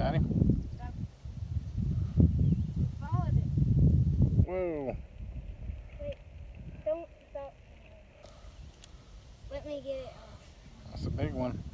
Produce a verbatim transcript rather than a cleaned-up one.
Got him? Stop. Followed it. Whoa. Wait, don't stop. Let me get it off. That's a big one.